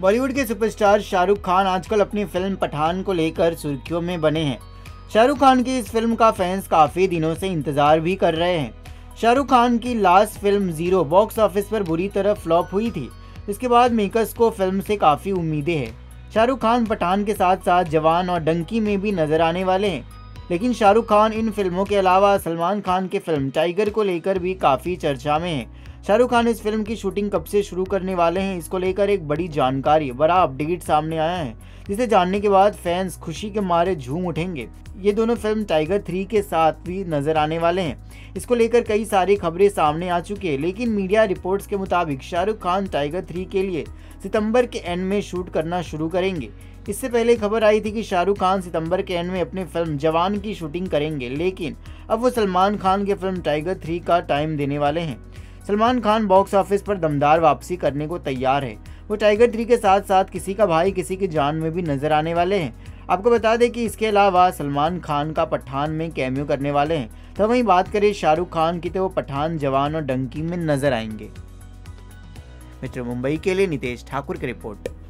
बॉलीवुड के सुपरस्टार शाहरुख खान आजकल अपनी फिल्म पठान को लेकर सुर्खियों में बने हैं। शाहरुख खान की इस फिल्म का फैंस काफ़ी दिनों से इंतज़ार भी कर रहे हैं। शाहरुख खान की last film Zero box office पर बुरी तरह फ्लॉप हुई थी। इसके बाद मेकर्स को फिल्म से काफ़ी उम्मीदें हैं। शाहरुख खान पठान के साथ साथ जवान और डंकी में भी नजर आने वाले हैं। लेकिन शाहरुख खान इन फिल्मों के अलावा सलमान खान की फिल्म टाइगर को लेकर भी काफ़ी चर्चा में है। शाहरुख खान इस फिल्म की शूटिंग कब से शुरू करने वाले हैं, इसको लेकर एक बड़ी जानकारी, बड़ा अपडेट सामने आया है, जिसे जानने के बाद फैंस खुशी के मारे झूम उठेंगे। ये दोनों फिल्म टाइगर 3 के साथ भी नजर आने वाले हैं। इसको लेकर कई सारी खबरें सामने आ चुकी है, लेकिन मीडिया रिपोर्ट्स के मुताबिक शाहरुख खान टाइगर 3 के लिए सितंबर के एंड में शूट करना शुरू करेंगे। इससे पहले खबर आई थी कि शाहरुख खान सितंबर के एंड में अपनी फिल्म जवान की शूटिंग करेंगे, लेकिन अब वो सलमान खान की फिल्म टाइगर 3 का टाइम देने वाले हैं। सलमान खान बॉक्स ऑफिस पर दमदार वापसी करने को तैयार है। वो टाइगर 3 के साथ साथ किसी का भाई किसी की जान में भी नजर आने वाले हैं। आपको बता दें कि इसके अलावा सलमान खान का पठान में कैमियो करने वाले हैं। तो वहीं बात करें शाहरुख खान की, तो वो पठान, जवान और डंकी में नजर आएंगे। मित्र मुंबई के लिए नितेश ठाकुर की रिपोर्ट।